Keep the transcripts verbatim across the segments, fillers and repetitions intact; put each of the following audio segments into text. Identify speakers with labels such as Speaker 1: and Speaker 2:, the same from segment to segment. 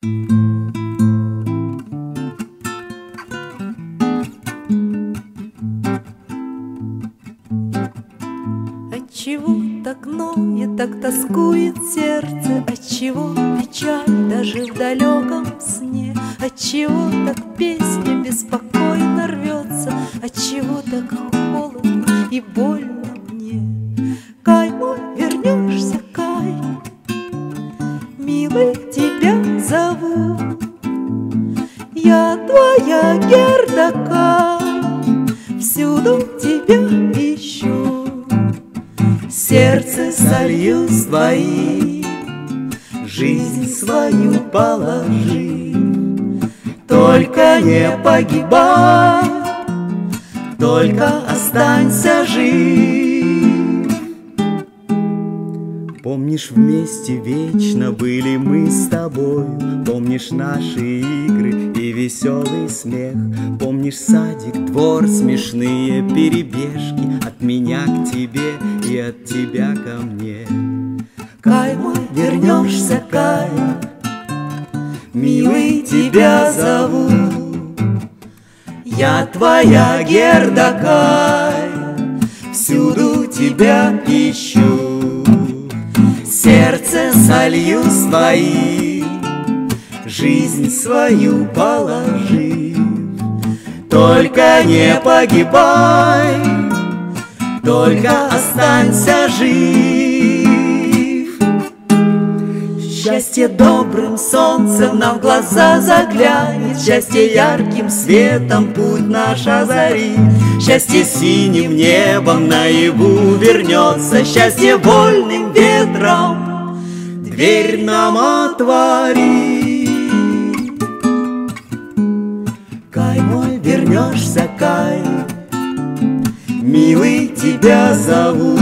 Speaker 1: Отчего так ноет, так тоскует сердце? Отчего печаль даже в далеком сне? Отчего так песня беспокойно рвется? Отчего так холодно и больно мне? Кай мой, вернешься, Кай, милый, тебя зову. Я твоя Герда, Кай, всюду тебя ищу. Сердце солью с твоим, жизнь свою положи. Только не погибай, только останься жив.
Speaker 2: Помнишь, вместе вечно были мы с тобой? Помнишь наши игры и веселый смех? Помнишь садик, двор, смешные перебежки от меня к тебе и от тебя ко мне?
Speaker 1: Кай мой, вернешься, Кай, милый, тебя зову. Я твоя Герда, Кай, всюду тебя ищу. Сердце солью своим, жизнь свою положив. Только не погибай, только останься жив. Счастье добрым солнцем нам в глаза заглянет, счастье ярким светом путь наш озарит, счастье синим небом наяву вернется, счастье вольным ветром дверь нам отворит. Кай мой, вернешься, Кай, милый, тебя зову.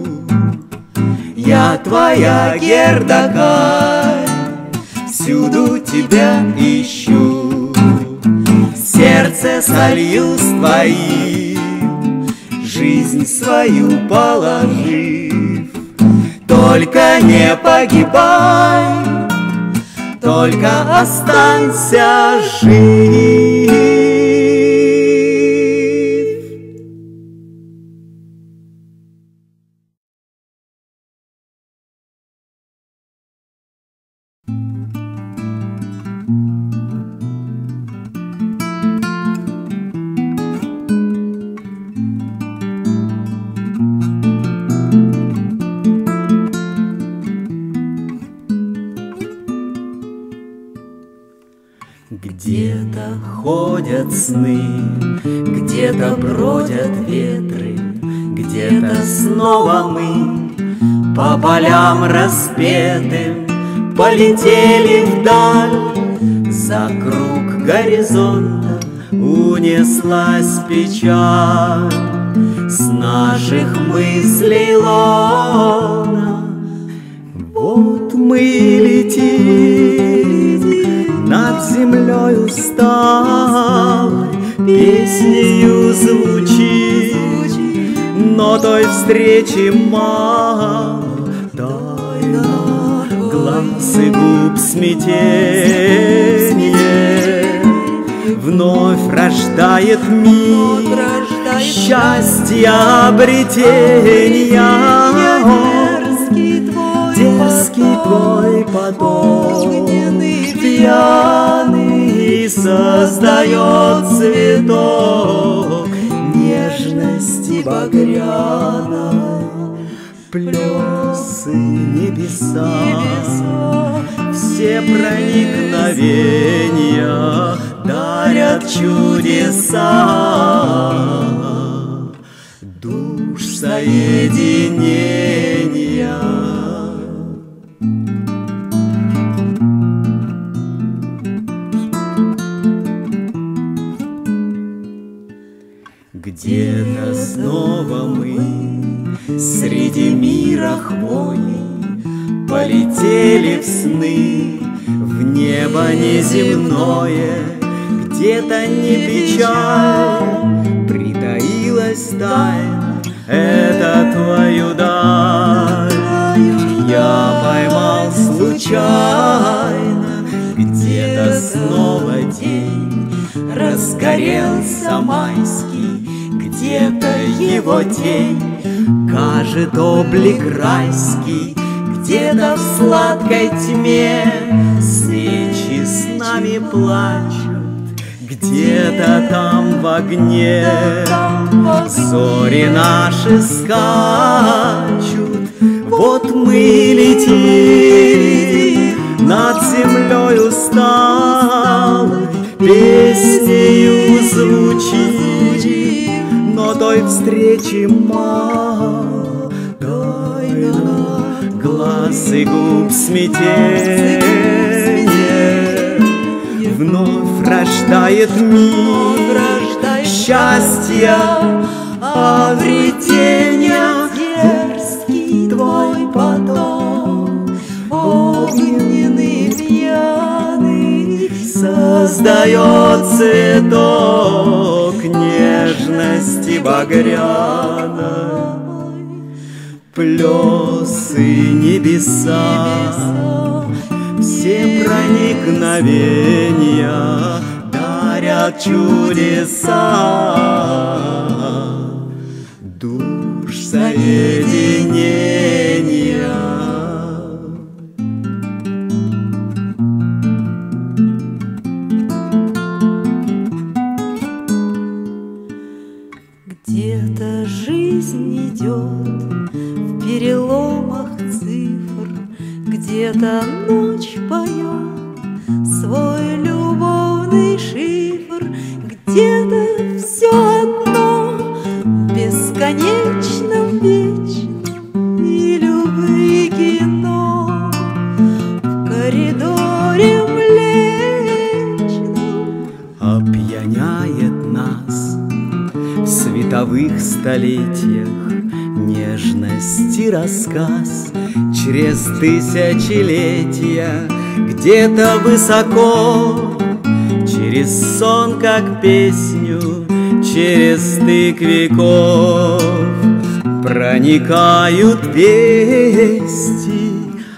Speaker 1: Я твоя Герда, Кай, всюду тебя ищу. Сердце солью с твоим, жизнь свою положив. Только не погибай, только останься жив. Где-то ходят сны, где-то бродят ветры, где-то снова мы по полям распетым полетели вдаль. За круг горизонта унеслась печаль с наших мыслей лона. Вот мы летим над землей усталой, песнею звучит, но той встречи мало. Тайна глаз и губ смятение вновь рождает мир счастья обретения. Дерзкий твой поток пьяный создает цветок нежности багряной, плесы небеса, все проникновения дарят чудеса душ соединения. Где-то снова мы среди мира хвойный полетели в сны, в небо неземное. Где-то не печаль притаилась тайна, это твою даль я поймал случайно. Где
Speaker 2: разгорелся майский, где-то его тень кажет облик райский, где-то в сладкой тьме свечи с нами плачут, где-то там в огне зори наши скачут. Вот мы летим над землей усталой, песнею звучим, но той встречи мало, тайна глаз и губ смятение. Вновь рождает мир счастья, обретения. Дерзкий твой поток, огненный пьяный, создает цветок нежности багряной. Плесы небеса, все проникновения дарят чудеса, душ соединения.
Speaker 1: Где-то жизнь идет в переломах цифр, где-то ночь поет свой любовный шифр, где-то все одно бесконечно вечно и любви кино в коридоре млечном
Speaker 2: опьяняет нас в световых столетиях нежность и рассказ. Через тысячелетия где-то высоко, через сон как песню, через стык веков проникают вести.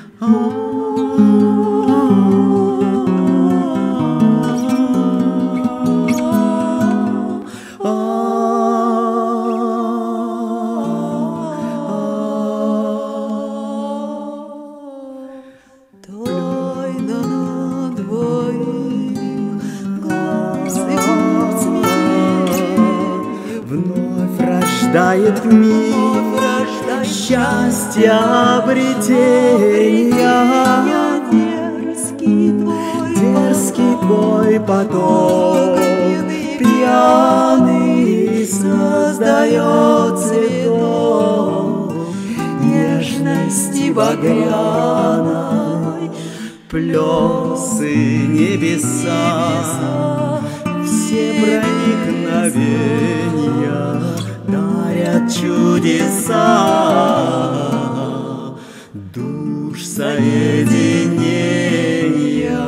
Speaker 2: Рождает мир счастья, обретения. Дерзкий твой поток, пьяный, создает цветок нежности багряной. Плесы небеса, все проникновения дарят чудеса, душ соединения.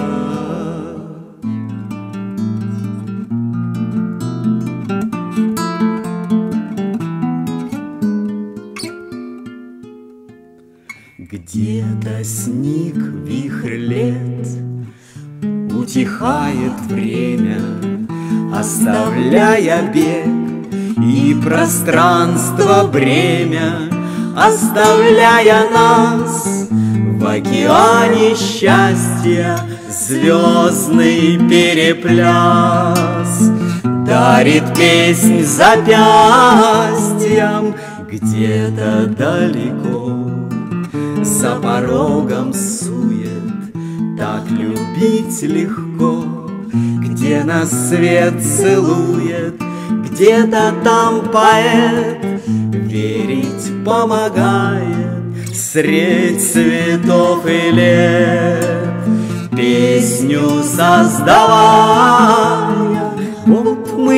Speaker 2: Где-то сник вихрь лет, утихает время, оставляя бег и пространство бремя, оставляя нас в океане счастья. Звездный перепляс дарит песнь запястьям. Где-то далеко за порогом сует, так любить легко, где нас свет целует. Где-то там поэт верить помогает средь цветов и лет, песню создавая. Вот мы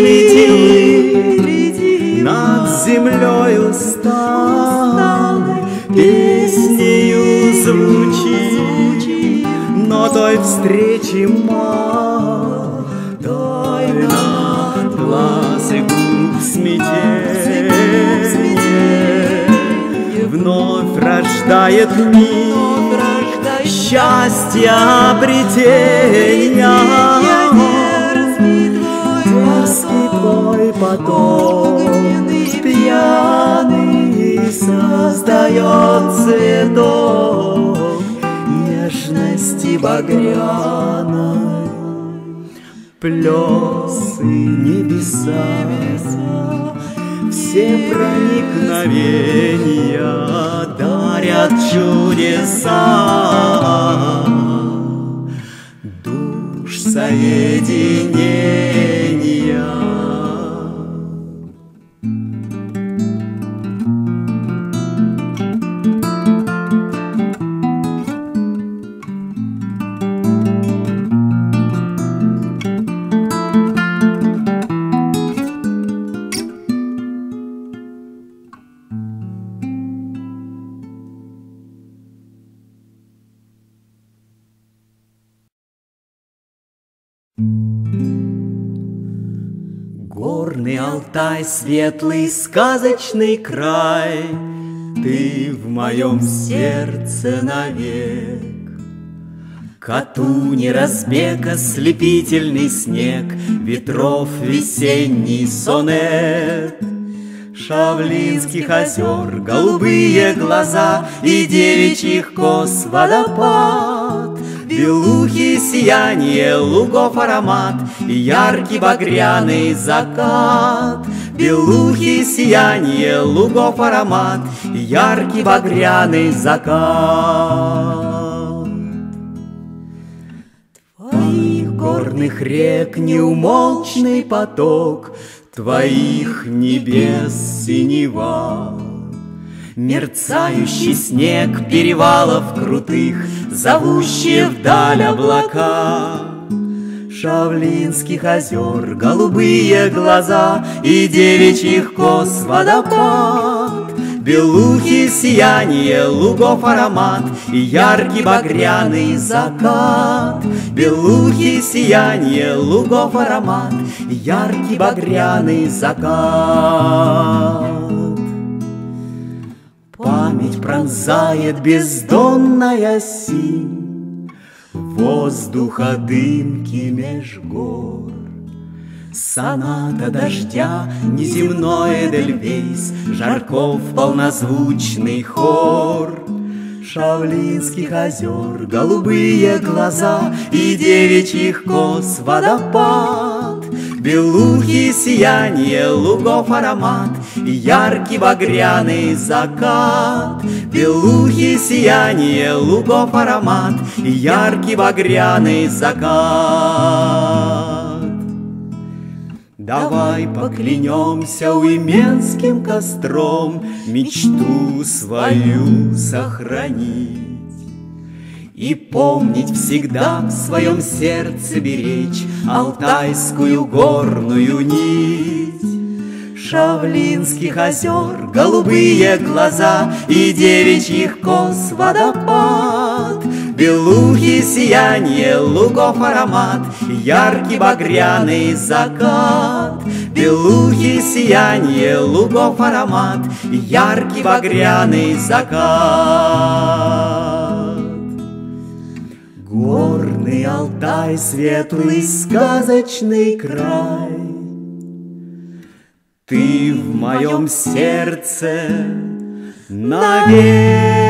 Speaker 2: летим над землей усталой, песнею звучим, но той встречи мало, тайна глаз и губ смятение. Вновь рождает мир счастья, обретения. поет цветок нежности багряной. Плесы небеса, все проникновения дарят чудеса, душ соединения. Горный Алтай, светлый сказочный край, ты в моем сердце навек. Катуни разбег, ослепительный снег, ветров весенний сонет. Шавлинских озер голубые глаза и девичьих кос водопад. Белухи сияние, лугов аромат и яркий багряный закат. Белухи сияние, лугов аромат и яркий багряный закат. Твоих горных рек неумолчный поток, твоих небес синева. Мерцающий снег перевалов крутых, зовущие вдаль облака. Шавлинских озер голубые глаза и девичьих кос водопад. Белухи сияние, лугов аромат и яркий багряный закат. Белухи сияние, лугов аромат и яркий багряный закат. Память пронзает бездонная синь, воздуха дымки меж гор. Соната дождя, неземной эдельвейс, Жарков полнозвучный хор. Шавлинских озер голубые глаза и девичьих кос водопад. Белухи сияние, лугов аромат и яркий багряный закат. Белухи сияние, лугов аромат и яркий багряный закат. Давай поклянемся уйменским костром мечту свою сохранить и помнить всегда в своем сердце беречь алтайскую горную нить. Шавлинских озер голубые глаза и девичьих кос водопад. Белухи сияние, лугов аромат и яркий багряный закат. Белухи сияние, лугов аромат и яркий багряный закат. Горный Алтай, светлый сказочный край, ты в моем сердце навек.